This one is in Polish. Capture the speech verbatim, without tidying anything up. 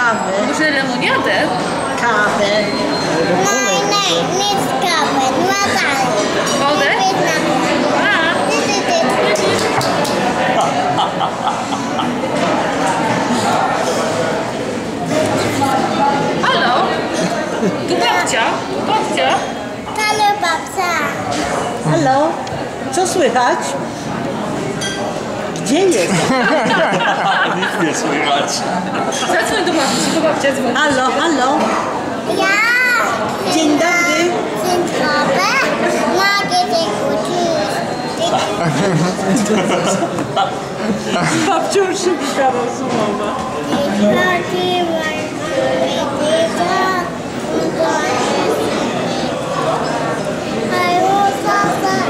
kawę. Może lemoniadę? Kawę. Nie, nie, nic kawę, dwa dalej. Wodę? A. Ty, ty, ty. Halo? Tu babcia? Babcia? Halo, babcia. Halo? Co słychać? Gdzie jest? Nic nie słychać. Zadzwoń do babci, to babcia dzwoni. Halo, halo? Ja. Dzień dobry. Dzień dobry. Mogę cię kłócić. Babcią szybka rozmowa. I was